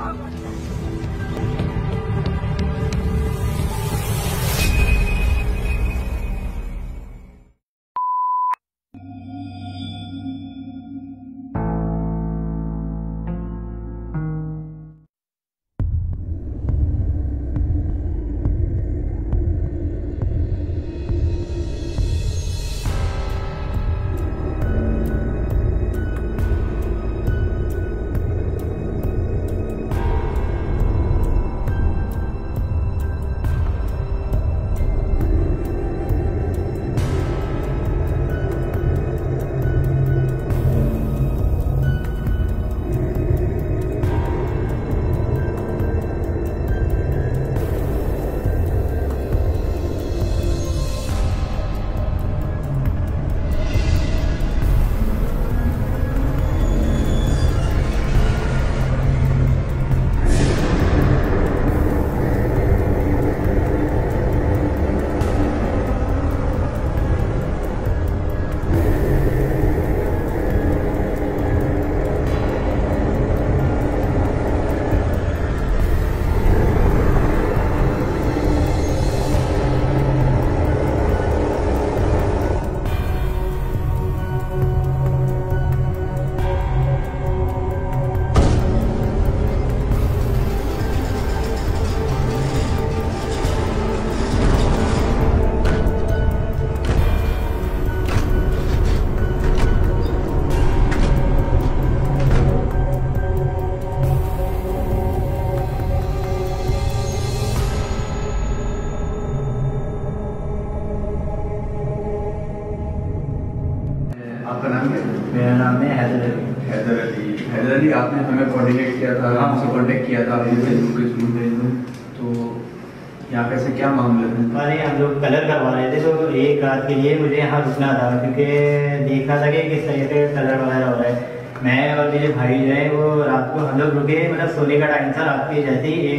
आपका नाम क्या है? मेरा नाम है हैदर अली। हैदर अली। हैदर अली, आपने हमें कोऑर्डिनेट किया था, हमसे कांटेक्ट किया था आपने फेसबुक के थ्रू, तो यहाँ पे से क्या मामला है? अरे हम लोग कलर करवा रहे थे, तो एक रात के लिए मुझे यहाँ रुकना था, क्योंकि देखना था कि किस तरह से कलर वगैरह हो रहा है। मैं और मेरे भाई जो है वो रात को हम लोग रुके, मतलब सोने का टाइम था। रात के जैसे ही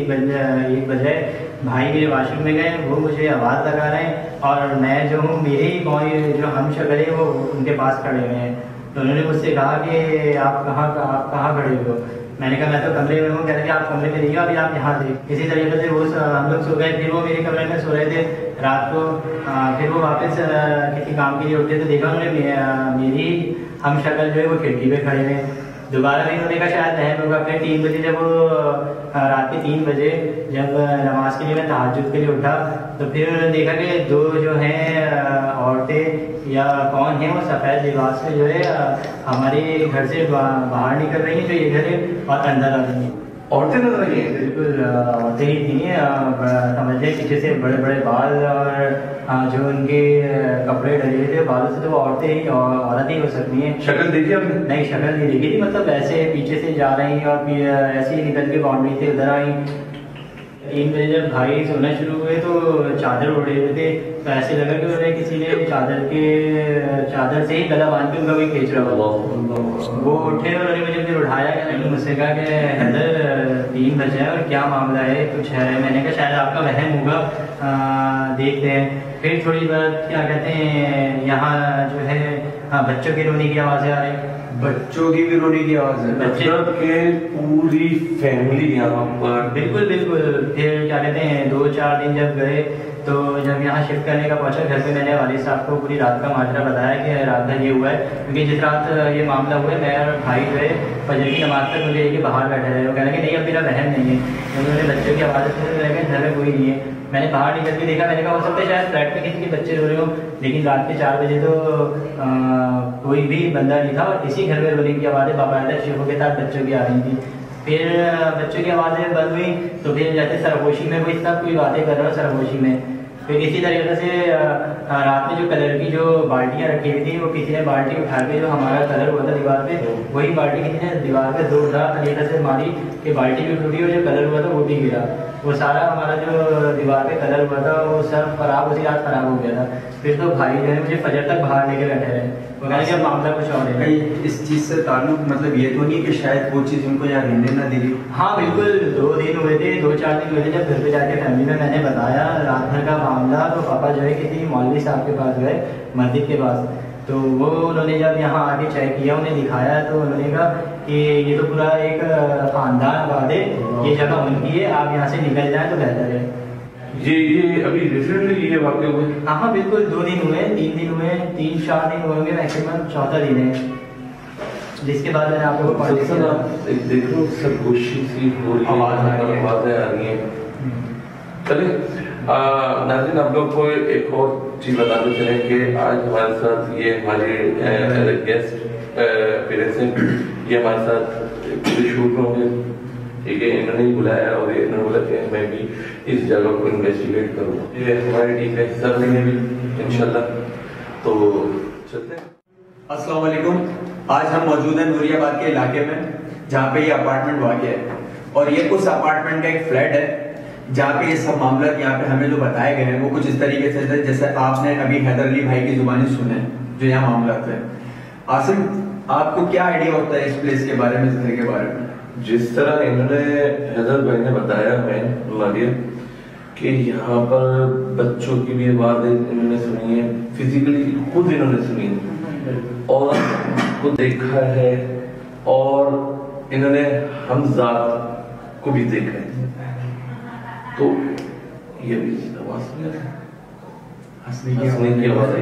1 बजे भाई मेरे वाशरूम में गए, वो मुझे आवाज़ लगा रहे हैं, और मैं जो हूँ मेरे ही बॉय जो हम शक्ल है वो उनके पास खड़े हुए हैं। तो उन्होंने मुझसे कहा कि आप कहाँ खड़े हो? मैंने कहा मैं तो कमरे में हूँ। कहते कि आप कमरे में नहीं हो, अभी आप यहाँ थे। इसी तरीके से वो हम लोग सो गए, फिर वो मेरे कमरे में सो रहे थे रात को। फिर वो वापस किसी काम के लिए उठे, तो देखा उन्होंने मेरी हम शक्ल जो है वो खिड़की पे खड़े हैं। दोबारा भी उन्होंने कहा शायद रहम होगा। फिर 3 बजे जब वो रात के 3 बजे जब नमाज के लिए मैं तहज्जुद के लिए उठा, तो फिर उन्होंने देखा कि 2 जो हैं औरतें या कौन है वो सफ़ेद लिबास में जो है हमारे घर से बाहर निकल रही हैं, जो ये घर है, और अंदर आ रही हैं। औरतें नजर आई हैं? बिल्कुल औरतें ही थी। समझ लें पीछे से बड़े बड़े बाल, और जो उनके कपड़े डले थे बालों से, तो वो औरतें ही औरत ही हो सकती हैं। शक्ल देखी आपने? नहीं, शक्ल नहीं देखी थी, मतलब ऐसे पीछे से जा रही और फिर ऐसे ही निकल के बाउंड्री से उधर आई। 3 बजे जब भाई सोना शुरू हुए तो चादर ओढ़े हुए थे, तो ऐसे लगा कि उन्हें किसी ने चादर से ही गला बांध के उनका कोई खींच रहा हुआ। वो उठे और उन्होंने मुझे फिर उठाया कि मुझसे कहा कि हैदर 3 बजे है और क्या मामला है, कुछ है? मैंने कहा शायद आपका वहम होगा, देखते हैं। फिर थोड़ी बात क्या कहते हैं, यहाँ जो है बच्चों के रोने की आवाज़ें आ रही। बच्चों की भी रोने की आवाज़ है? मतलब के पूरी फैमिली यहाँ पर? बिल्कुल बिल्कुल। फिर क्या कहते हैं 2-4 दिन जब गए, तो जब यहाँ शिफ्ट करने का पहुंचा घर पे, मैंने वालिद साहब को पूरी रात का माजरा बताया कि रात भर ये हुआ है। क्योंकि जिस रात ये मामला हुआ है, मैं और भाई जो है फजर की नमाज तक मुझे लेके बाहर बैठे रहे। वो कहने कि नहीं अब मेरा बहन नहीं है। उन्होंने बच्चों की आवाज़ सुन रहे, घर में कोई नहीं है। मैंने बाहर निकल के देखा, मैंने कहा हो सकता है शायद फ्लैट में किसी के बच्चे रो रहे हो, लेकिन रात के 4 बजे तो कोई भी बंदा नहीं था, और इसी घर में रोने की आवाज़ें बाकायदा शिफों के साथ बच्चों की आ रही थी। फिर बच्चों की आवाज़ें बंद हुई, तो फिर जैसे सरगोशी में कोई सब कोई बातें कर रहा है सरगोशी में। फिर इसी तरीके से रात में जो कलर की जो बाल्टियाँ रखी हुई थी, वो किसी ने बाल्टी उठा के, जो हमारा कलर हुआ था दीवार पे, वही बाल्टी किसी ने दीवार पे जोरदार तरीके से मारी कि बाल्टी भी टूटी और जो कलर हुआ था वो भी गिरा। वो सारा हमारा जो दीवार पे कलर हुआ था वो सब खराब, उसी रात खराब हो गया था। फिर तो भाई जो है मुझे फजर तक बाहर लेके बैठे रहे। वो कहने कि मामला कुछ और है। इस चीज़ से ताल्लुक मतलब ये तो नहीं कि शायद वो चीज़ उनको यहाँ रहने ना दे रही? हाँ बिल्कुल, 2 दिन हुए थे, 2-4 दिन हुए थे। जब घर पे जाके फैमिली में मैंने बताया रात भर का मामला, तो पापा जो है किसी मौलवी साहब के पास गए, मस्जिद के पास। तो वो उन्होंने जब यहाँ आके चेक किया, उन्हें दिखाया, तो उन्होंने कहा कि ये तो पूरा एक खानदान बात है, ये जगह उनकी है, आप यहाँ से निकल जाए तो बेहतर है। ये अभी रिसेंटली ये वाकई हुए? हाँ बिल्कुल, 2 दिन हुए, 3 दिन हुए, 3-4 दिन होंगे मैक्सिमम, 4था दिन है जिसके बाद मैंने आप लोगों को देख लो सब कोशिश सी हो रही है, आवाज़ें आ रही हैं। चलिए नाज़रीन, आप लोग को एक और चीज़ बताते चले कि आज हमारे साथ ये हमारे गेस्ट पेरेंट्स हैं, ये हमारे साथ पूरे शूट में होंगे, ठीक है। इन्होंने ही बुलाया और इन्होंने बोला कि मैं भी इस जगह को इन्वेस्टिगेट करूँ, ये हमारी टीम का हिस्सा बनेंगे भी इंशाल्लाह। तो चलते हैं। अस्सलाम वालेकुम। आज हम मौजूद हैं नूरियाबाद के इलाके में, जहाँ पे ये अपार्टमेंट वाक़ है, और ये उस अपार्टमेंट का एक फ्लैट है जहाँ पे ये सब मामला यहाँ पे हमें जो बताए गए हैं वो कुछ इस तरीके से थे जैसे आपने अभी हैदर अली भाई की जुबानी सुने जो यहाँ मामला थे। आसिम, आपको क्या आइडिया होता है इस प्लेस के बारे में, इस घर के बारे में? जिस तरह इन्होंने हैदर भाई ने बताया हमें मारिया कि यहाँ पर बच्चों की भी आवाज़ इन्होंने सुनी है, फिजिकली खुद इन्होंने सुनी है और को देखा है, और इन्होंने हमजाद को भी देखा है। तो ये भी आवाज़ हंसने की आवाज़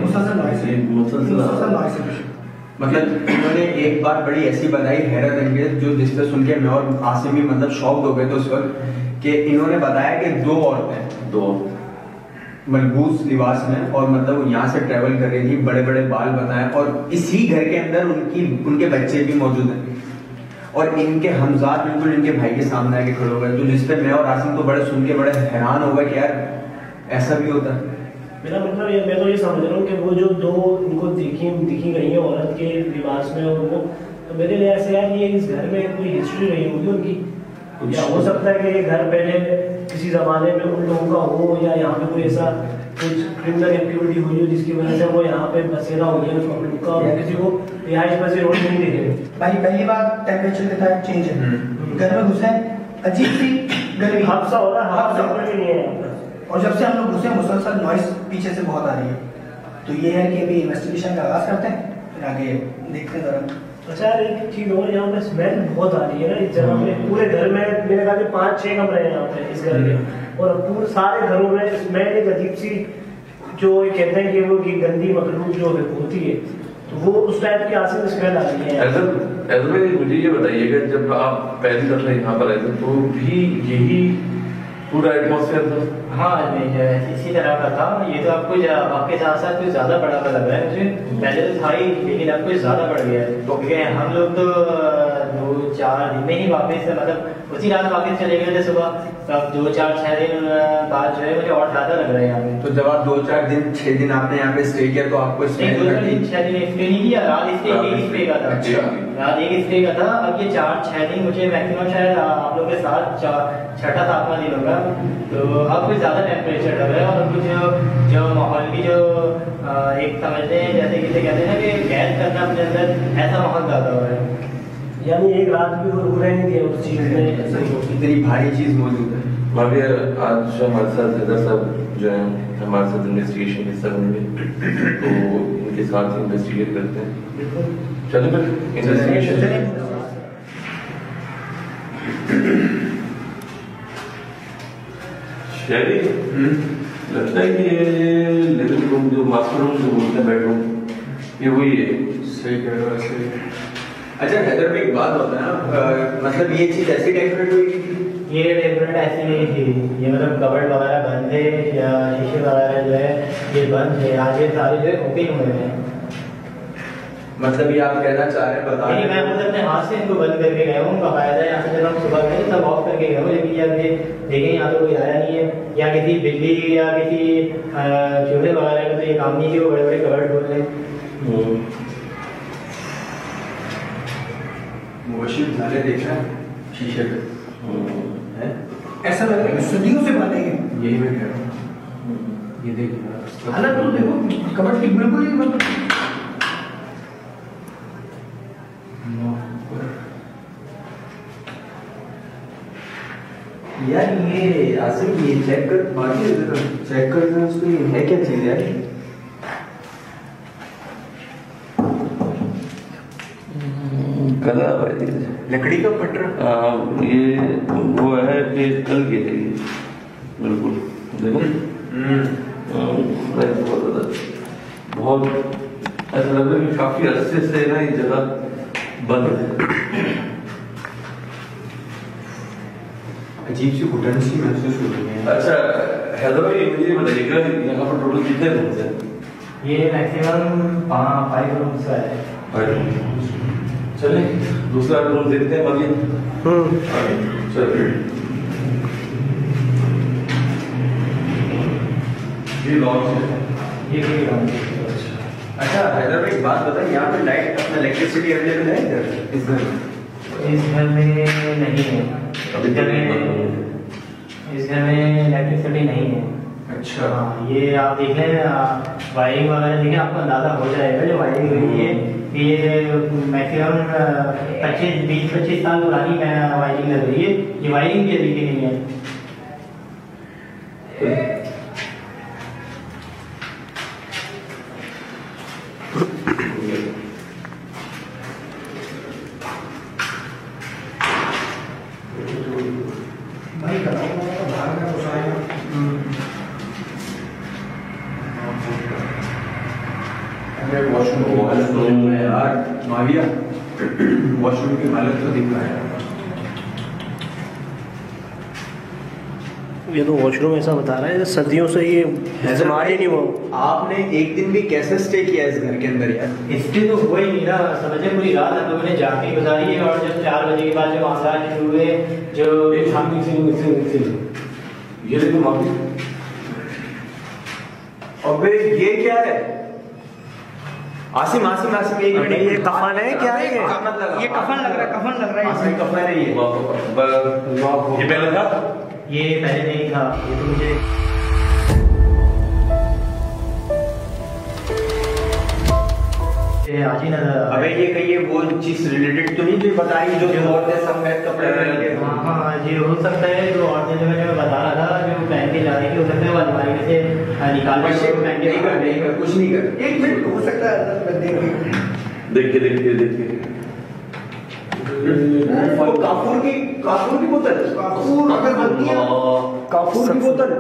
मतलब इन्होंने एक बात बड़ी ऐसी बताई हैरत अंगेज, जो जिससे सुन के मैं और आसिम भी मतलब शॉक्ड हो गए थे उस वक्त, कि इन्होंने बताया कि 2 औरतें मलबूस लिबास में और मतलब यहाँ से ट्रेवल कर रही थी, बड़े बड़े बाल बताए, और इसी घर के अंदर उनके बच्चे भी मौजूद हैं और इनके हमजाद बिल्कुल इनके भाई के सामने आके खड़े हो गए। तो जिसपे मैं और आसिम तो बड़े सुन के बड़े हैरान हो गए कि यार ऐसा भी होता है। मेरा मतलब मैं तो ये समझ रहा हूँ कि वो जो 2 उनको दिखी गई है औरत के लिबास में, और वो तो मेरे लिए ऐसे यार ये इस घर में कोई हिस्ट्री रही होगी उनकी, या हो सकता है कि ये घर पहले किसी जमाने में उन लोगों का हो, या यहाँ पे कोई ऐसा कुछ क्रिमिनल एक्टिविटी हुई हो जिसकी वजह से वो यहाँ पे बसेरा हो गया उनका, किसी को रिहाइश पर से रोड नहीं दिखे। भाई पहली बात टेम्परेचर के साथ चेंज है, घर में घुसे अजीब सी गर्मी हादसा हो रहा है, हादसा नहीं है, और जब से हम लोग घुसे मुसलसल नॉइस पीछे से बहुत आ रही है। तो ये है कि अभी इन्वेस्टिगेशन का आगाज करते हैं, फिर आगे देखते हैं जरा। अच्छा यार एक चीज और, यहाँ पे स्मेल बहुत आ रही है ना इस जगह पे, पूरे घर में मेरे ख्याल से 5-6 कमरे हैं यहाँ पे इस घर के, और पूरे सारे घरों में स्मेल एक अजीब सी, जो कहते हैं कि वो की गंदी मखलूक जो होती है, तो वो उस टाइप की आसिम स्मेल आ रही है। ऐसा मुझे ये बताइएगा, जब आप पहली दफा यहाँ पर आए थे तो भी यही पूरा एटमॉस्फेयर था? हाँ इसी तरह का था। ये तो आपको आपके साथ साथ कुछ ज्यादा बड़ा लग रहा है मुझे, पहले तो था ही लेकिन अब कुछ ज्यादा बढ़ गया है, क्योंकि हम लोग तो 2-4 दिन में ही वापस मतलब उसी रात वापस चले गए थे सुबह, तो अब 2-4-6 दिन बाद जो है मुझे और ज्यादा लग रहा है यहाँ पे। तो जब आप 2-4 दिन 6 दिन आपने यहाँ पे स्टे किया तो आपको 2-4 दिन 6 दिन स्टे नहीं किया, रात स्टे एक स्टे का था। अच्छा, रात एक स्टे का था। अब ये 4-6 दिन मुझे मैक्सिमम शायद आप लोग के साथ 6ठा-7वां दिन होगा, तो अब कुछ ज्यादा टेम्परेचर लग रहा है, और कुछ जो माहौल की जो एक समझते हैं जैसे किसे कहते हैं ना कि कैद करना अपने अंदर, ऐसा माहौल ज्यादा हो रहा है। यानी एक रात भी वो रुक नहीं दिया उस चीज में, इतनी भारी चीज मौजूद है। माविया, आज हमारे साथ हैदर साहब जो है हमारे साथ इन्वेस्टिगेशन हिस्सा बनेंगे, तो इनके साथ ही इन्वेस्टिगेट करते हैं। चलो फिर इन्वेस्टिगेशन। शहरी लगता है कि ये लिविंग रूम जो मास्टर रूम जो बोलते हैं बेडरूम, ये वही है। सही कह रहे हो, सही। अच्छा हैदर में एक बात होता है ना, मतलब ये चीज ऐसी डेकोरेट हुई थी? ये डेकोरेट ऐसी नहीं थी, ये मतलब कबर्ड वगैरह बंद थे या शीशे वगैरह जो है ये बंद थे, आज ये सारे जो है ओपन हुए हैं। मतलब ये आप कहना चाह रहे हैं, बता नहीं, मैं खुद अपने हाथ से इनको बंद करके गया हूँ, बाकायदा यहाँ से जब हम सुबह गए सब ऑफ करके गए हूँ, लेकिन जब ये देखें यहाँ तो कोई आया नहीं है, या किसी बिल्ली या किसी चूहे वगैरह का तो ये काम नहीं कि वो बड़े बड़े कबर्ड खोल लें। वॉशिंग सारे देखा शीशे पे है, ऐसा लग रहा है सदियों से बने हैं। यही मैं कह रहा हूँ, ये देखिए हालांकि तो देखो कबर्ड की बिल्कुल ही मतलब यार ये आसिम ये चेक कर, बाकी चेक करना उसको, ये है क्या चीज यार? फैला हुआ है लकड़ी का पटरा। ये वो है कि कल के है ये, बिल्कुल देखो बहुत ऐसा लग रहा है कि काफी अरसे से ना ये जगह बंद है। अजीब सी घुटन सी महसूस हो रही है। अच्छा हैदराबाद, ये मुझे बताइएगा यहाँ पर टोटल कितने रूम्स हैं? ये मैक्सिमम 5 रूम्स का है। चलिए दूसरा रूम देखते हैं बाकी। चलिए ये लॉन्च है, ये भी अच्छा हैदराबाद एक बात बताइए, यहाँ पे लाइट अपना इलेक्ट्रिसिटी अवेलेबल है इधर इस घर में? इस घर में नहीं है, अभी तक नहीं बंद है। इस घर में इलेक्ट्रिसिटी नहीं है। अच्छा हाँ, ये आप देख लें वायरिंग वगैरह देखें, आपको अंदाजा हो जाएगा जो वायरिंग हुई है कि ये मैक्सिमम 20-25 साल पुरानी वायरिंग लग रही है। ये वायरिंग भी अभी की नहीं है। भाई कराऊंगा तो बाहर में कुछ आएगा। अरे वॉशरूम की हालत तो है यार माविया, वॉशरूम की हालत तो दिख रहा है। ये तो वॉशरूम ऐसा बता रहा है सर्दियों से ये इस्तेमाल ही नहीं हुआ। आपने एक दिन भी कैसे स्टे किया इस घर के अंदर यार? इसके तो हुआ ही नहीं ना, समझे पूरी रात हम लोगों ने जाके गुजारी है। और जब 4 बजे के बाद जो मामला शुरू हुए, जो ये देखो माफी। अबे ये क्या है? आसिम आसिम आसिम एक मिनट, ये कफन है क्या है? ये कफन लग रहा है, कफन लग रहा है। आसिम कफन है ये पहले था, ये पहले नहीं था। ये तो मुझे आज ही नजर। अबे ये कहीं ये वो चीज रिलेटेड तो नहीं जो बता रही जो औरतें सफेद कपड़े पहन के? हाँ जी हो सकता है। जो औरतें जो मैं बता रहा था जो पहन के जा रही थी, हो सकता है वो अलमारी में से निकाल के पहन के नहीं कर कुछ नहीं कर। एक मिनट हो सकता है, देखिए वो काफूर की बोतल, काफूर अगरबत्तियां, काफूर की बोतल।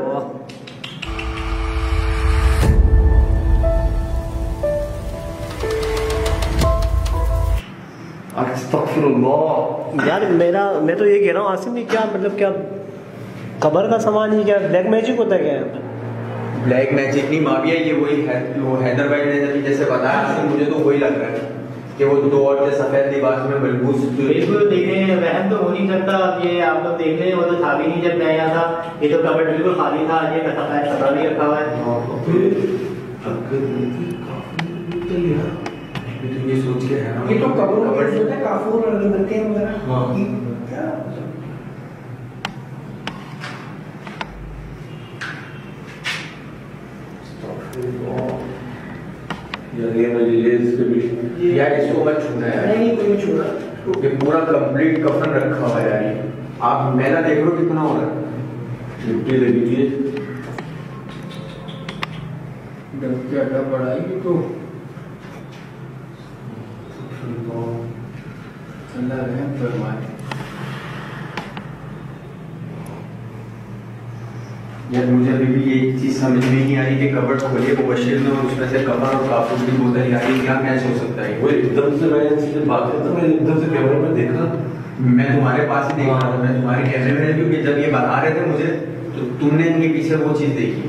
अस्तगफिरुल्लाह। यार मैं तो ये कह रहा हूँ आसिम ने क्या मतलब क्या कबर का सामान ही क्या ब्लैक मैजिक होता है क्या? ब्लैक मैजिक नहीं माविया, ये वही है वो हैदराबाद ने अभी जैसे बताया, मुझे तो वही लग रहा है कि वो 2 औरतें सफेद लिबास में मलबूस। बिल्कुल देखें, वहम तो हो नहीं सकता। अब ये आप लोग देख लें, वो तो था भी नहीं जब मैं यहाँ था। ये तो कबर्ड बिल्कुल खाली था। ये कपड़ा भी रखा हुआ है। ये सोच के है ये तो कब्रों में यूज होता है काफूर और अगरबत्तियां वगैरह। हाँ। ये क्या ये इसके भी यार इसको मत छूना यार, नहीं कोई नहीं छू रहा। ये पूरा कंप्लीट कफन रखा हुआ है यार। ये आप मेहनत देख लो कितना हो रहा है। मिट्टी लगी है, क्या बड़ा है तो अल्लाह रहम फरमाए। यार मुझे अभी भी ये चीज समझ में नहीं आ रही कि कबर्ड खोलिए वो बशीर में और उसमें से कफन और काफूर की बोतल यार, ये क्या मैच हो सकता है? वो एकदम से मैं इससे बात करता, मैं एकदम से कैमरे में देखा, मैं तुम्हारे पास ही देख रहा था, मैं तुम्हारे कैमरे में, क्योंकि जब ये बता रहे थे मुझे तो तुमने इनके पीछे वो चीज देखी।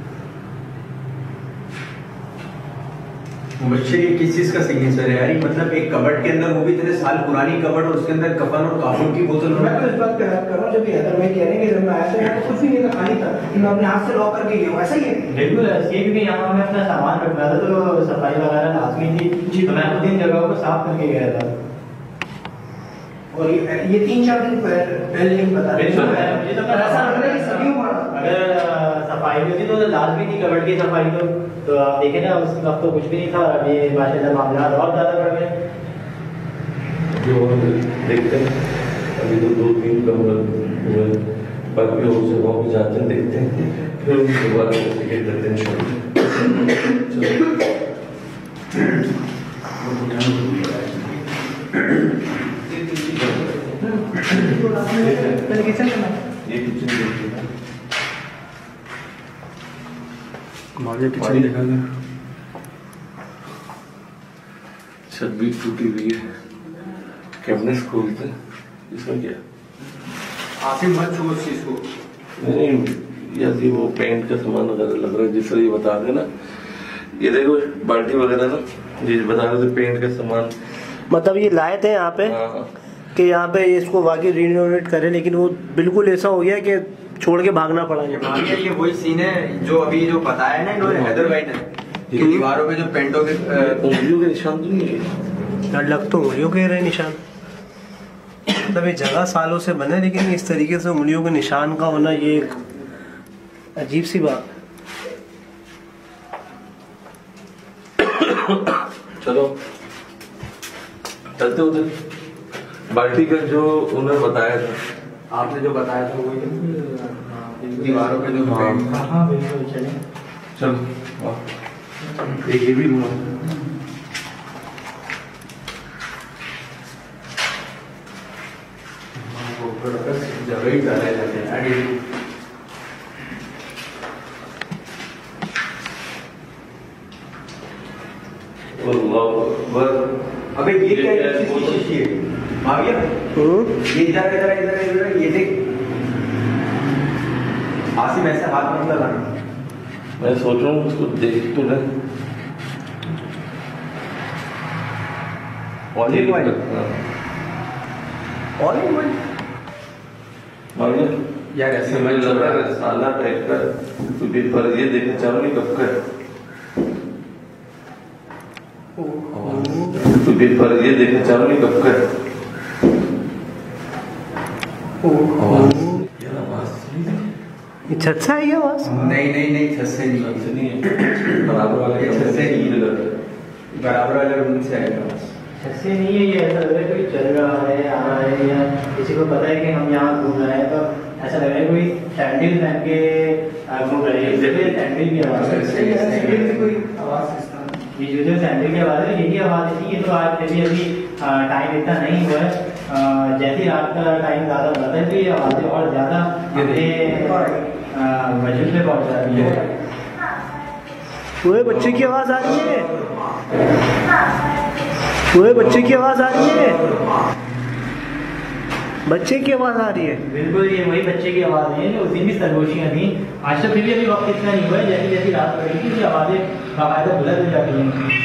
मुबश्शिर ये किस चीज का सिग्नेचर है यार? ये मतलब एक कबर्ड के अंदर, वो भी इतने साल पुरानी कबर्ड, और उसके अंदर कफन और काफूर की बोतल। मैं तो इस बात पे हैरान कर रहा हूँ, जब ये हैदराबाद कह रहे हैं कि जब मैं आया था यहाँ तो कुछ भी नहीं था, खाली था, कि मैं अपने हाथ से लॉक करके गया हूँ, ऐसा ही है? बिल्कुल ऐसे ही, क्योंकि यहाँ मैं अपना सामान रख रहा था तो सफाई वगैरह लाजमी थी जी। तो मैं खुद इन जगहों को साफ करके गया था। और ये 3-4 दिन पहले ही बता रहे बिल्कुल हैं। मुझे तो ऐसा लग रहा है कि सदियों पुराना। अगर सफाई होती तो लाजमी थी कबर्ड की सफाई। तो आप देखें ना, उस वक्त तो कुछ भी नहीं था, और अभी माशाल्लाह मामला और ज्यादा बढ़ गए। देखते हैं अभी तो 2-3 कमरे हुए, बाकी और जगहों पे जाते हैं, देखते हैं, फिर उसके बाद इन्वेस्टिगेट करते हैं। चलो किचन में ये किचन देखिए, मारिया किचन दिखा दे। छत भी टूटी हुई है, कैबिनेट खोलते हैं, इसमें क्या? आसिम मत छू उस चीज को। नहीं, ये वो पेंट का सामान वगैरह लग रहा है, जिस तरह ये बता रहे ना, ये देखो बाल्टी वगैरह ना, ये बता रहे थे पेंट का सामान। मतलब ये लाए थे यहाँ पे कि यहाँ पे इसको वाकई रिनोवेट करें, लेकिन वो बिल्कुल ऐसा हो गया कि छोड़ के भागना पड़ा। ये वही सीन है जो अभी जो बताया ना इन्होंने, हैदर भाई ने, कि दीवारों पे जो पेंटों के उंगलियों के निशान तो नहीं है, लग तो उंगलियों के रहे निशान। मतलब ये जगह सालों से बने, लेकिन इस तरीके से उंगलियों के निशान का होना ये एक अजीब सी बात। चलो चलते उधर। बाल्टी का जो उन्होंने बताया था, आपने जो बताया था वही दीवारों पे जो पेंट। हाँ बिल्कुल, चले चलो एक ये भी लूंगा। जगह ही डाले जाते हैं। अबे ये क्या शीशी है? माविया ये इधर इधर इधर इधर ये देख। आसिम ऐसे हाथ मत लगाना। मैं सोच रहा हूँ उसको देख तो ले। ऑलिव ऑयल, ऑलिव ऑयल माविया यार ऐसे मुझे लग रहा है साला टाइप का, क्योंकि पर ये देखना चाहो नहीं कब का है, क्योंकि पर ये देखना चाहो नहीं कब का है। यार आवाज सुनी थी? ये छत से आई आवाज? नहीं नहीं नहीं, छत से नहीं, छत से नहीं है, बराबर वाले छत से नहीं है, बराबर वाले रूम से आएगा। छत से नहीं है, ये ऐसा लग रहा है कोई चल रहा है, आ रहा है, या किसी को पता है कि हम यहाँ घूम रहे हैं, तो ऐसा लग रहा है कोई सैंडल पहन के घूम रहे हैं। सैंडल की आवाज है, कोई आवाज ये जो सैंडल की आवाज है यही आवाज थी। ये तो आज अभी टाइम इतना नहीं हुआ है, जैसे ही रात का टाइम ज्यादा होता है तो ये आवाजें और ज्यादा वजूद पे पहुंच जाती है। ओए बच्चे की आवाज आ रही है, ओए बच्चे की आवाज आ रही है, बच्चे की आवाज आ रही है। बिल्कुल ये वही बच्चे की आवाज है जो उस दिन भी सरगोशियां थी। आज तो फिर भी अभी वक्त इतना नहीं हुआ है, जैसी जैसी रात पड़ेगी ये आवाजें बाकायदा बुलंद हो जाती हैं।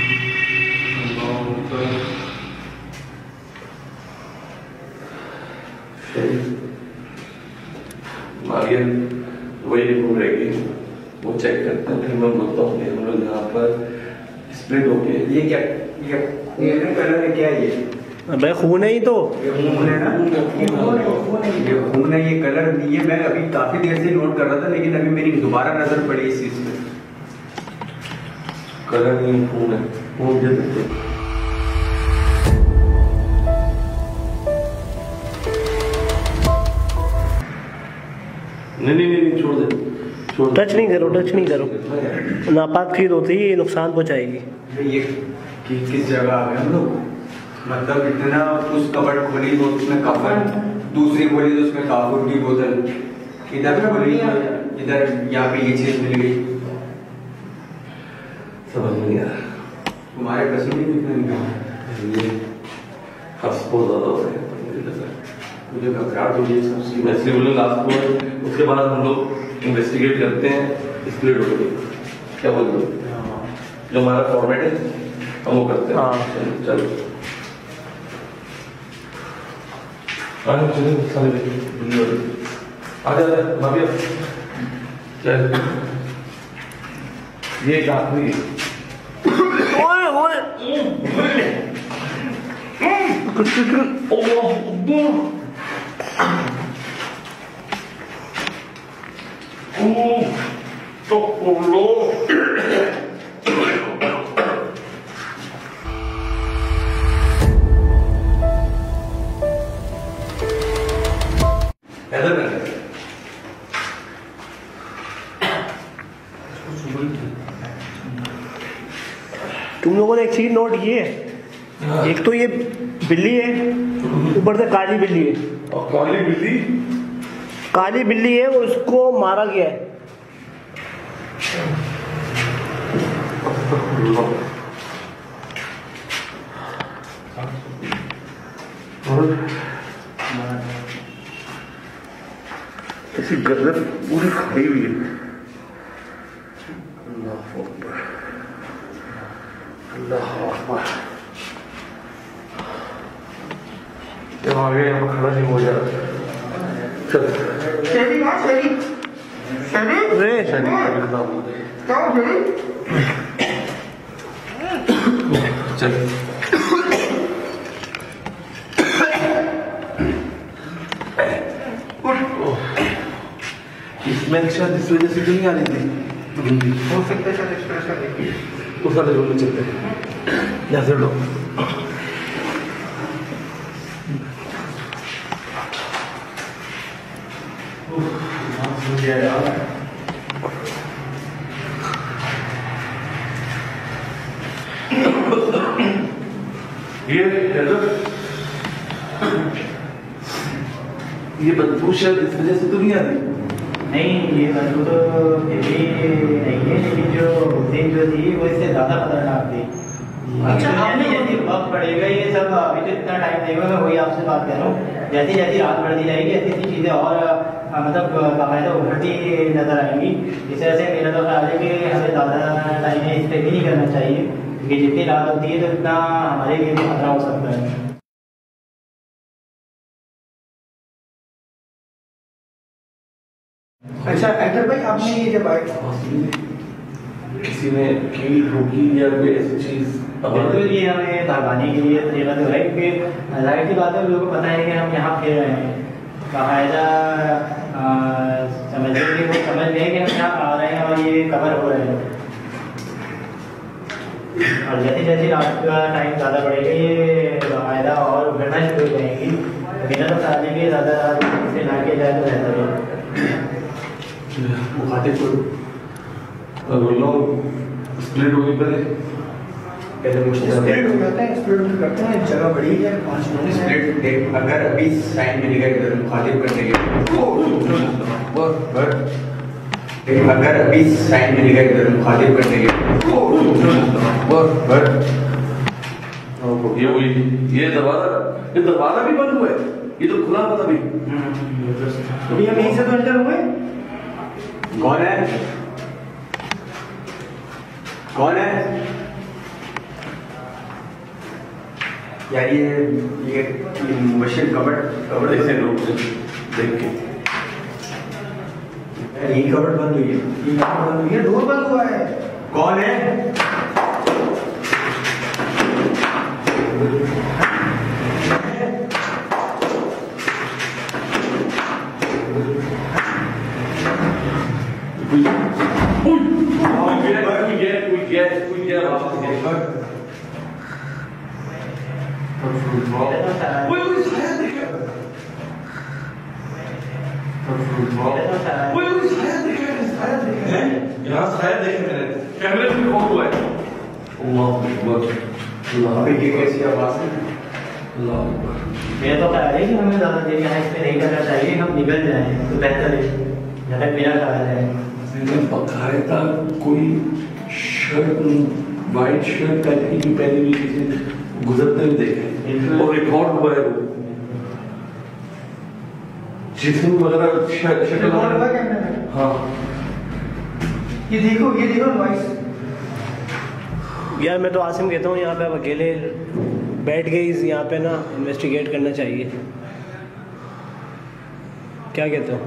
वही घूम रहेगी, वो चेक करते हैं। फिर मैं बोलता हूँ कि हम लोग यहाँ पर स्प्लिट हो गए। ये क्या, ये कलर है क्या? ये अबे खून है ही तो, ये खून है ना, ये खून है, ये कलर नहीं है। मैं अभी काफी देर से नोट कर रहा था, लेकिन अभी मेरी दोबारा नजर पड़ी इस चीज पे। कलर नहीं, खून है, खून दे देते। नहीं छोड़ दे, छोड़ दे। टच नहीं करो, टच नहीं करो, नापाक चीज होती है, ये नुकसान पहुंचाएगी। ये किस जगह आ गए हम लोग? मतलब इतना, उस कबर्ड खोली तो उसमें कफन, दूसरी खोली तो उसमें काफूर की बोतल, इधर खोली इधर यहाँ पे ये चीज मिल गई। समझ नहीं आ रहा। तुम्हारे पसीने कितने निकले? ये हफ्स बहुत ज्यादा हो रहे हैं, मुझे लग रहा है। मुझे घबराहट हो रही है सबसे। मैं इसलिए बोलूँ लास्ट में, उसके बाद हम लोग इन्वेस्टिगेट करते हैं, स्प्लिट हो गई। क्या बोल रहे हो? जो हमारा फॉर्मेट है हम वो करते हैं। चलो आजा भाभी, चल ये एक आखिरी तुम लोगों ने एक चीज नोट की है, एक तो ये बिल्ली है, ऊपर से काली बिल्ली है। और काली बिल्ली काली बिल्ली है, उसको मारा गया है। ऐसी गर्दन पूरी खाई हुई है। अल्लाह अकबर, अल्लाह अकबर। जब आगे यहाँ खड़ा नहीं हो जा रहा। चल शेरी माँ, शेरी शेरी रे चल इसमें शायद इस वजह से तो नहीं आ रही थी। हो सकता है शायद एक्सप्रेस कर देखिए। उस वाले रूम में चलते हैं, यहाँ से लो। ये बदबू शायद इस वजह से तो नहीं आ रही। नहीं, ये बदबू तो फिर भी नहीं है, लेकिन जो दिन जो थी वो इससे ज़्यादा खतरनाक थी। अच्छा, जैसे जैसे वक्त पड़ेगा ये सब, अभी तो इतना टाइम नहीं हुआ, मैं वही आपसे बात कर रहा हूँ। जैसी जैसी रात बढ़ती जाएगी ऐसी ऐसी चीज़ें और मतलब बाकायदा उभरती नजर आएंगी। इस तरह से मेरा तो ख्याल है कि हमें ज़्यादा टाइम इस पर भी नहीं करना चाहिए, क्योंकि जितनी रात होती है तो इतना हमारे लिए भी खतरा हो सकता है। अच्छा एक्टर भाई, आपने ये जब आए किसी ने की रोकी या कोई ऐसी चीज? बिल्कुल, ये हमें भगाने के लिए तरीका तो है, क्योंकि जाहिर सी बात है लोगों को पता है कि हम यहाँ फिर रहे हैं, बाकायदा समझ लेंगे, वो समझ लें कि हम यहाँ आ रहे हैं और ये कवर हो रहे हैं। और जैसे जैसे रात का टाइम ज़्यादा बढ़ेगा ये बाकायदा और उभरना शुरू हो जाएंगी। मेरा तो ख्याल है कि ज़्यादा रात से ना किया जाए तो बेहतर है। मुखातिब को बोलो स्प्लिट होगी पहले मुश्किल स्प्लिट हो जाते हैं, स्प्लिट करते हैं, जगह बड़ी है 5 मिनट स्प्लिट देख, अगर अभी साइन मिल गया इधर मुखातिब करने के अगर अभी साइन मिल गया इधर मुखातिब करने के ये दरवाजा भी बंद हुआ है, ये तो खुला था अभी। अभी हम यहीं से तो एंटर हुए। कौन है? कौन है यार? ये मुबशिर कबड़ ऐसे लोग देख के ये कबड़ बंद हुई है, ये कहाँ बंद हुई है? डोर बंद हुआ है। कौन है? कैसी आवाज है? मेरा तो ख्याल है कि हमें ज़्यादा देर यहाँ इसमें नहीं करना चाहिए, हम निकल जाएं तो बेहतर है, जहाँ तक मेरा ख्याल है। बाकायदा कोई शर्ट, वाइट शर्ट टाइप की पहनी हुई किसी गुजरते हुए देखे और रिकॉर्ड हुआ है वो जिसम वगैरह शक्ल। हाँ, ये देखो वॉइस। यार मैं तो आसिम कहता हूँ यहाँ पे आप अकेले बैठ गए, यहाँ पे ना इन्वेस्टिगेट करना चाहिए। क्या कहते हो?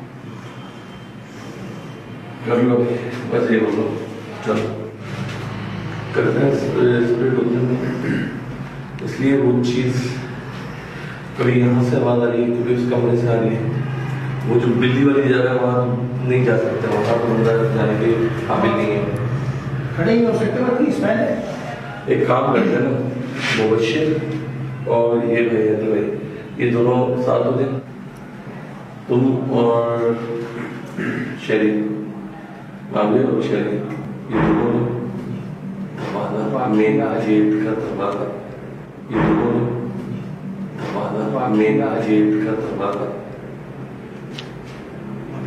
कर लो, बस ये बोलो, चलो करते हैं स्प्लिट होते हैं। इसलिए वो चीज़ कभी यहाँ से आवाज़ आ रही है, कभी उस कमरे से आ रही है। वो जो बिल्ली वाली जगह वहाँ नहीं जा सकते, वहाँ पर अंदर जाने के काबिल नहीं है, खड़े ही हो सकते हो, इतनी स्मेल है। एक काम करते हैं ना, मुबशिर और ये भाई है तो भाई ये दोनों साथ होते हैं, तुम और शेरी मामले और शेरी ये दोनों दरवाजा मेन गेट का दरवाजा, ये दोनों दरवाजा मेन गेट का दरवाजा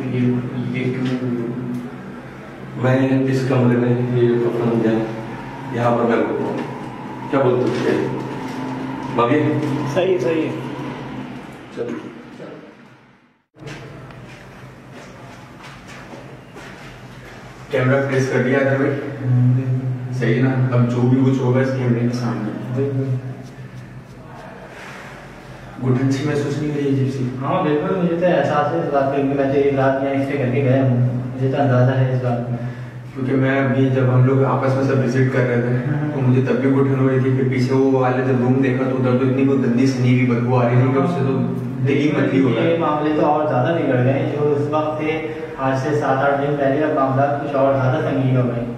ये क्यों? मैं इस कमरे में ये कफन जाए यहाँ पर मैं रुकूँ, क्या बोलते हो भाभी? सही सही है। चलो कैमरा प्लेस कर दिया था भाई, सही है ना? अब जो भी कुछ होगा इस कैमरे के सामने। घुटन सी महसूस नहीं हो रही अजीब सी? हाँ बिल्कुल, मुझे तो एहसास है इस बात का, मैं तो एक रात यहाँ इससे करके गया हूँ, मुझे तो अंदाजा है इस बात में। क्योंकि मैं अभी जब हम लोग आपस में सब विजिट कर रहे थे तो मुझे तब भी घुटन हो रही थी, फिर पीछे वो वाले जब रूम देखा तो उधर तो इतनी कोई गंदी सनी हुई बदबू आ रही थी कि उससे तो दिल ही मतली हो ये गया। मामले तो और ज़्यादा बिगड़ गए जो उस वक्त थे, आज से 7-8 दिन पहले अब मामला कुछ और ज़्यादा संगीन हो गए।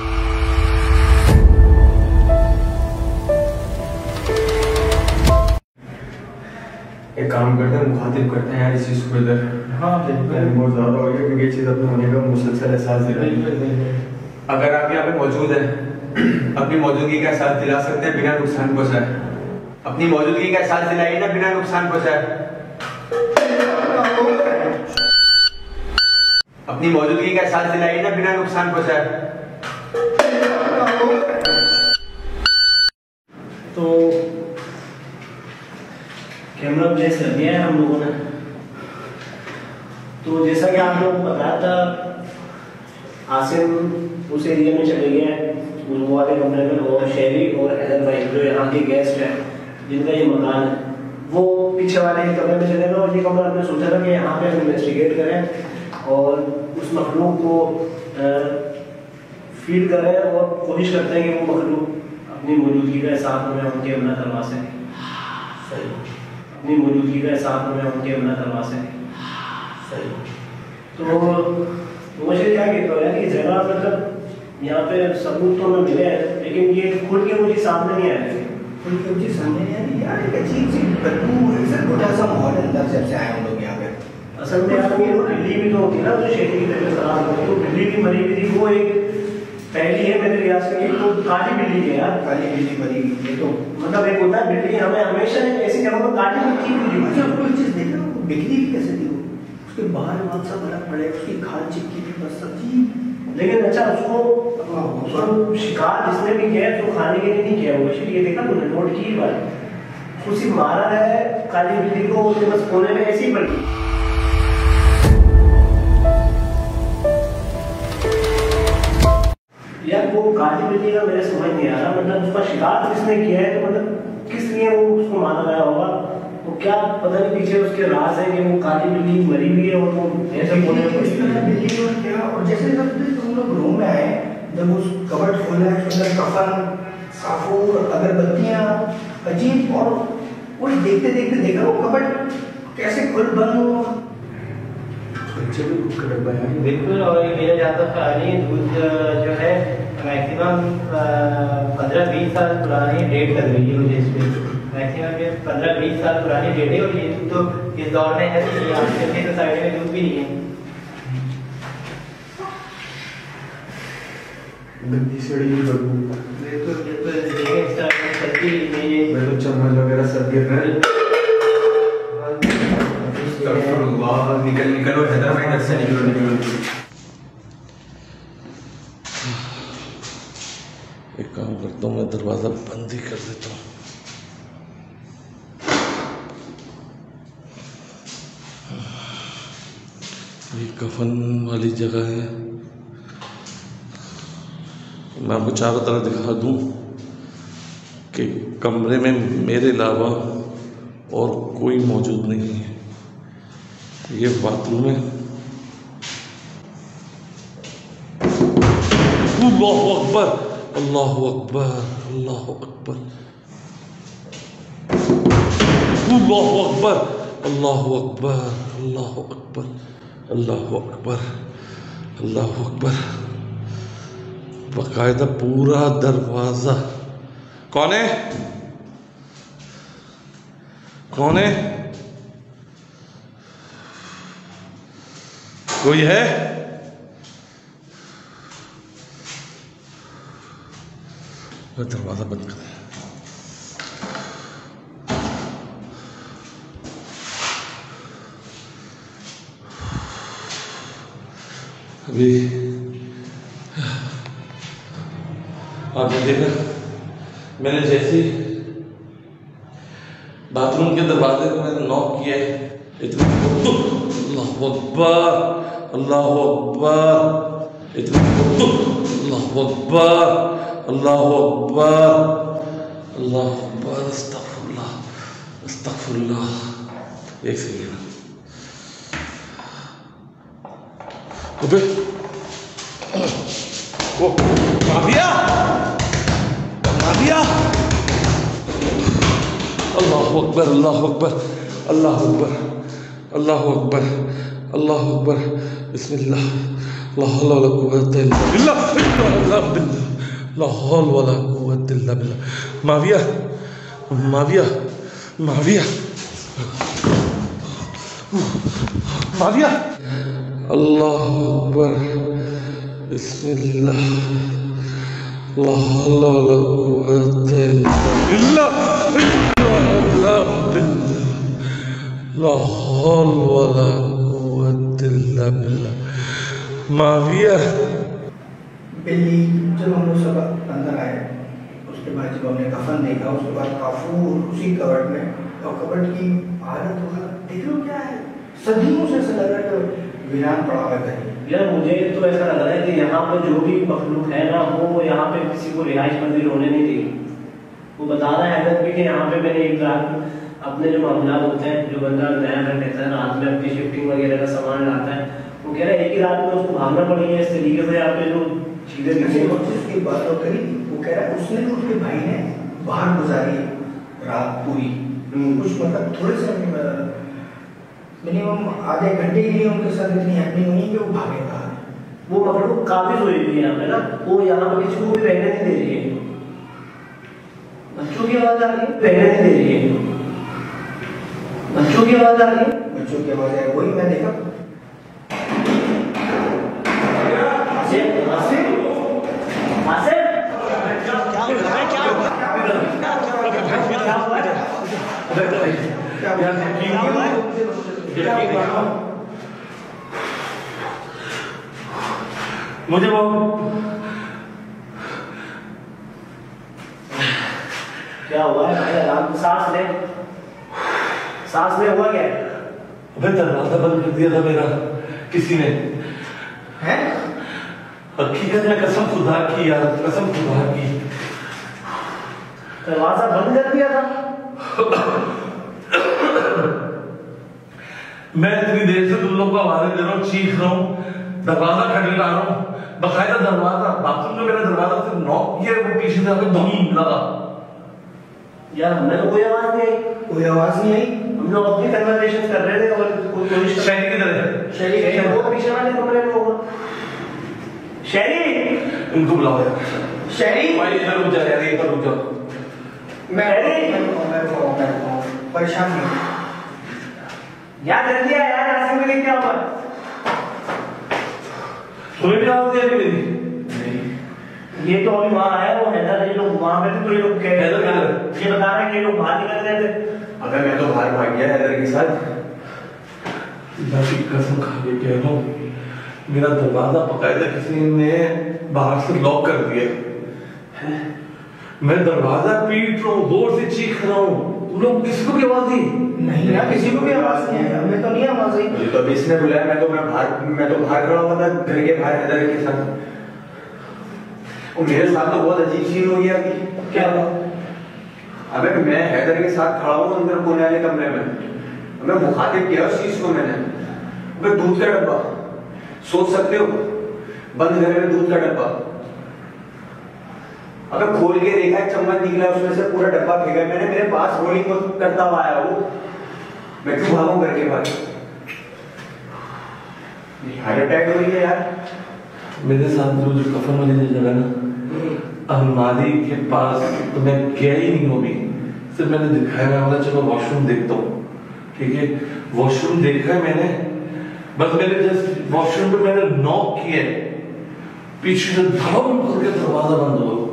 एक काम करते हैं, मुखातिब करते हैं यार इस चीज़ को इधर। हाँ बिल्कुल बहुत ज़्यादा हो गया क्योंकि ये चीज़ अपने होने का मुसलसल एहसास दिला रही है। बिल्कुल बिल्कुल। अगर आप यहाँ पे मौजूद हैं, अपनी मौजूदगी का एहसास दिला सकते हैं बिना नुकसान पहुंचाए। अपनी मौजूदगी का एहसास दिलाइए ना बिना नुकसान पहुंचाए। अपनी मौजूदगी का एहसास दिलाइए ना बिना नुकसान पहुंचाए। तो कैमरा प्लेस कर दिया है हम लोगों ने। तो जैसा कि आप लोगों को बताया था, आसिम उस एरिया में चले गए हैं वो वाले कमरे में, और शेरी और हैदर भाई जो यहाँ के गेस्ट हैं जिनका ये मकान है, वो पीछे वाले ही कमरे में चले गए। और ये कमरा हमने सोचा था कि यहाँ पे हम इन्वेस्टिगेट करें और उस मखलूक को फील करें और कोशिश करते हैं कि वो मखलूक अपनी मौजूदगी का एहसास हमें उनके अमना करवा सके। सही, अपनी मौजूदगी का एहसास हमें उनके अमना करवा सके। सही। तो मुझे क्या कहता है कि जगह मतलब यहाँ पे सबूत तो हमें मिले हैं, लेकिन ये खुल के मुझे सामने नहीं आया। खुल के मुझे सामने नहीं आया यार, एक अजीब सी बदबू, ऐसा छोटा सा माहौल अंदर से आए हम लोग यहाँ पे। असल में यार ये बिल्ली भी तो होती है ना, जो शेरी की तबीयत खराब होती है, तो बिल्ली भी मरी हुई थी। वो एक पहली है मेरे रियाज में, एक तो काली बिल्ली है यार, काली बिल्ली मरी हुई है। तो मतलब एक होता है बिल्ली, हमें हमेशा ऐसी जगह पर काली बिल्ली मिली। अच्छा कोई चीज देखा, वो बिगड़ी भी कैसे थी? वो उसके बाहर बहुत सा बड़ा पड़े, उसकी खाल चिपकी थी बस सब्जी। लेकिन अच्छा उसको शिकार जिसने भी किया है तो खाने के लिए नहीं किया। वो ये देखा तुमने, नोट की बात, उसको सिर्फ मारा है काली बिल्ली को, उसने बस कोने में ऐसे ही पड़ गई। यार वो काली बिल्ली का मेरे समझ नहीं आ रहा, मतलब उसका शिकार जिसने किया है तो मतलब किस लिए वो उसको मारा गया होगा? तो क्या पता नहीं पीछे उसके राज है कि वो काली बिल्ली मरी हुई है और वो ऐसे बोले बिल्ली और क्या। और जैसे जब तुम लोग रूम में आए, जब उस कबर्ड खोला है, उसके अंदर कफन, काफूर, अगरबत्तियां, अजीब, और वो देखते देखते देखा वो कबर्ड कैसे खुल बंद हो। बच्चे भी भूख लग गया है। बिल्कुल। और मेरा जहाँ तक ख्याल है, दूध जो है मैक्सिमम 15-20 साल पुरानी डेट लग रही है मुझे इस पर। मैक्सिमम 15-20 साल पुरानी डेट है, और ये दूध तो इस दौर में है कि आजकल की सोसाइटी में दूध भी नहीं है। गंदी सड़ी हुई बदबू। बिल्कुल बिल्कुल, देखिए इस तरह की चलती है ये। मैं तो चम्मच वगैरह सब गिर रहे हैं। निकल निकलो हैदर भाई, इधर से निकलो निकलो। एक काम करता हूँ, मैं दरवाजा बंद ही कर देता हूँ। ये कफन वाली जगह है, मैं आपको चारों तरफ दिखा दूं कि कमरे में मेरे अलावा और कोई मौजूद नहीं है। ये बाथरूम है। अल्लाहु अकबर, अल्लाहु अकबर, अल्लाहु अकबर, अल्लाहु अकबर, अल्लाहु अकबर, अल्लाहु अकबर, अल्लाहु अकबर, अल्लाहु अकबर। बाकायदा पूरा दरवाजा। कौन है? कौन है? कोई है? दरवाजा बंद कर। अभी आपने देखा, मैंने जैसे ही बाथरूम के दरवाजे को मैंने नॉक किया है, इतने अल्लाह अकबर, अल्लाह अकबर, इतने अल्लाह अकबर, अल्लाह अकबर, अल्लाह अकबर, अस्तगफुरुल्लाह, अस्तगफुरुल्लाह। एक सेकंड, वो माफिया, माफिया, अल्लाह अकबर, अल्लाह अकबर, अल्लाह अकबर, अल्लाह अकबर, अल्लाह अकबर, बिस्मिल्लाह, ला हौला वला कुव्वता इल्ला बिल्लाह, ला हौला वला कुव्वता इल्ला बिल्लाह। माविया, माविया, माविया, माविया, अल्लाह अकबर, बिस्मिल्लाह, ला हौला वला कुव्वता इल्ला बिल्लाह, ला हौला वला कुव्वता इल्ला बिल्लाह। माविया, बिल्ली जब हम लोग सब अंदर आए, उसके बाद जब हमने कफन देखा, उसके बाद काफूर उसी कबर्ड में, और कबर्ड की हालत देख लो क्या है, सदियों से ऐसा लग रहा है कि वीरान पड़ा हुआ है। यार मुझे तो ऐसा लग रहा है कि यहाँ पे जो भी मखलूक है ना, वो यहाँ पे किसी को रिहाइश मंजिल होने नहीं देगी। वो बता रहा है हैदर भी कि यहाँ पे मैंने एक रात अपने जो मामला होते हैं, जो बंदा नया घर लेता है, रात में अपनी शिफ्टिंग वगैरह का सामान लाता है, वो कह रहा है एक ही रात में उसको भागना पड़ी है इस तरीके से। यहाँ पे जो चीजें की बात हो करी, वो कह रहा है उसने उसके भाई ने बाहर गुजारी रात पूरी, कुछ मतलब थोड़े से मिनिमम आधे घंटे के लिए उनके साथ इतनी हैपनिंग हुई कि वो भागे बाहर। वो मखलूक काफी सोई हुई है यहाँ पे ना, वो यहाँ पे किसी को भी रहने नहीं दे रही है। बच्चों की आवाज आ रही है, रहने नहीं दे रही है। बच्चों की आवाज आ रही है, बच्चों की आवाज है, वही मैं देखा। मुझे वो क्या हुआ है भाई? आराम से सांस ले, सांस ले। हुआ क्या है? अबे दरवाजा बंद कर दिया था मेरा किसी ने। हैं? हकीकत में कसम खुदा की यार, कसम खुदा की, दरवाजा बंद कर दिया था। मैं इतनी देर से तुम लोग को आवाजें दे रहा हूँ, चीख रहा हूँ, दरवाजा खटखटा रहा हूँ, बकायदा दरवाजा, बाथरूम में मेरा दरवाजा सिर्फ नॉक किया, वो पीछे से आके बम लगा। यार हमें तो कोई आवाज नहीं आई, कोई आवाज नहीं आई। हम लोग अपनी कन्वर्सेशन कर रहे थे और कोई शहरी किधर है? शहरी वो पीछे वाले कमरे में होगा। शहरी, इनको बुलाओ यार। शहरी भाई इधर रुक जा यार, इधर रुक जा। मैं परेशान नहीं यार, जल्दी आ यार, आसिम को लेके आओ। तुम्हें भी आवाज नहीं मेरी? ये तो अभी वहाँ आया, वो हैदर, ये लोग वहाँ पे थे, तो ये लोग कह हैदर रहे थे, ये बता रहे हैं कि ये लोग बाहर निकल रहे थे। अगर मैं तो बाहर भाग गया हैदर के साथ। कसम खा के कह रहा हूँ, मेरा दरवाजा बकायदा किसी ने बाहर से लॉक कर दिया। मैं दरवाजा पीट रहा हूँ, जोर से चीख रहा हूँ, तुम लोग किसी को भी आवाज दी? नहीं यार, किसी को भी आवाज नहीं आई, हमें तो नहीं आवाज आई। मुझे तो अभी इसने बुलाया, मैं तो बाहर खड़ा हुआ था घर के बाहर हैदर के साथ। और मेरे साथ तो बहुत अजीब सीन हो गया अभी। क्या हुआ? अबे मैं हैदर के साथ खड़ा हूँ अंदर कोने वाले कमरे में, मैं मुखातिब किया उस चीज को मैंने। अबे दूध का डब्बा, सोच सकते हो, बंद घर में दूध का डब्बा। अबे खोल के देखा, एक चम्मच निकला उसमें से, पूरा डब्बा फेंका मैंने। मेरे पास रोलिंग करता हुआ आया वो, मैं क्यों भागूं घर के बाहर? हार्ट अटैक हो रही है यार। मेरे साथ जो कफन वाली जगह ना, अलमारी के पास, तो मैं गया ही नहीं हूँ अभी, सिर्फ मैंने दिखाया, मैं बोला चलो वॉशरूम देखता हूँ, ठीक है। वॉशरूम देखा है मैंने, बस मेरे जस्ट वॉशरूम पे मैंने नॉक किया, पीछे से धड़म करके दरवाजा बंद हुआ।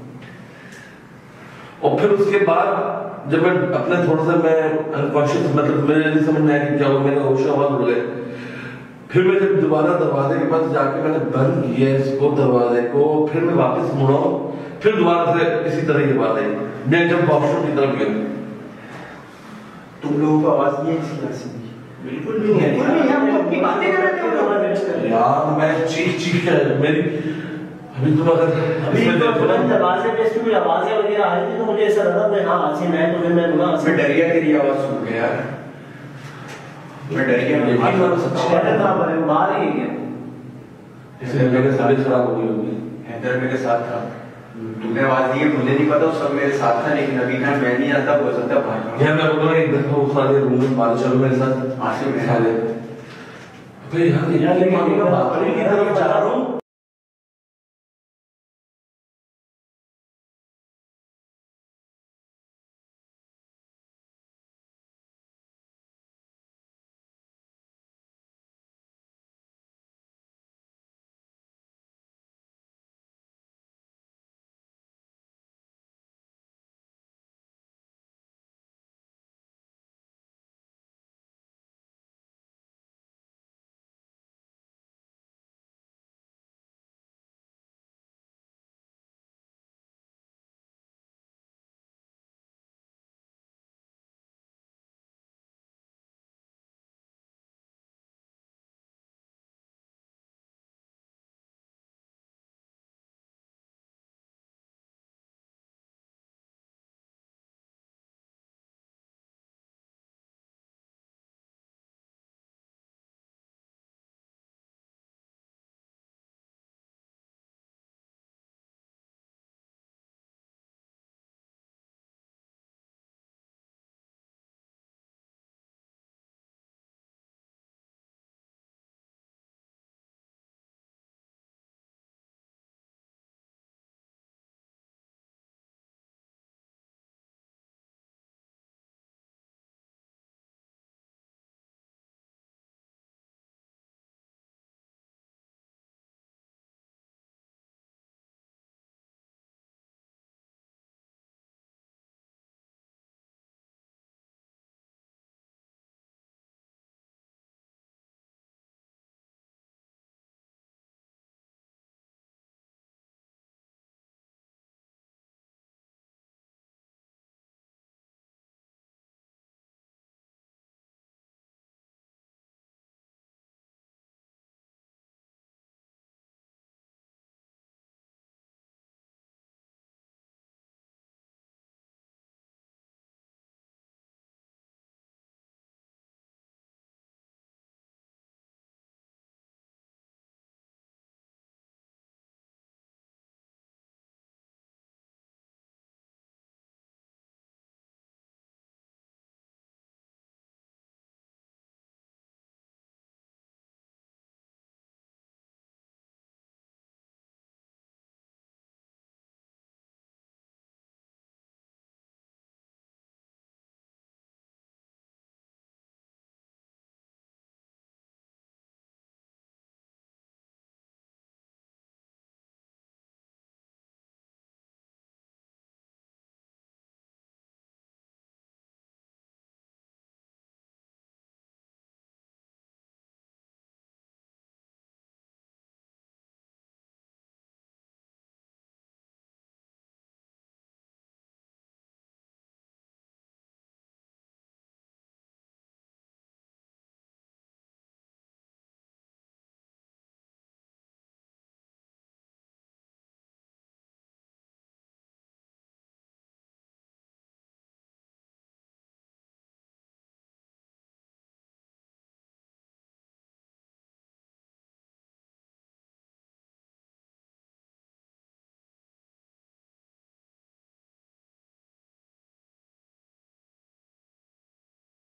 और फिर उसके बाद जब मैं अपने थोड़ा सा मैं अनकॉन्शियस, मतलब मेरे समझ में आया कि क्या हुआ, मेरे होश आवाज उड़ गए। फिर मैं जब दोबारा दरवाजे के पास जाके मैंने बंद किया इसको दरवाजे को, फिर मैं वापस मुड़ा, फिर दोबारा से इसी तरह की बात आई। मैं जब वॉशरूम की तरफ गया, तुम लोगों को आवाज नहीं है किसी तरह से? बिल्कुल भी नहीं है, हम अपनी बातें कर रहे थे यार मैं चीख मेरी अभी तुम अगर अभी तो तुरंत दरवाजे पे इसकी आवाजें वगैरह आ रही थी, तो मुझे ऐसा लगा मैं हाँ आसिम है, तो फिर मैं बोला मैं डर गया तेरी आवाज सुन के यार, मैं डर गया। शहर कहाँ पर है, बाहर ही है इसलिए मेरे सारे खराब हो गई होगी। हैदर मेरे साथ था, तुमने आवाज दी है मुझे नहीं पता, उस सब मेरे साथ था, लेकिन अभी ना मैं नहीं आता, हो सकता बाहर। यार मैं बोल रहा एक दफा वो सारे रूम में बाहर चलो मेरे साथ आसिम है सारे। भाई यार यार लेकिन बात की तरफ जा रहा हूँ।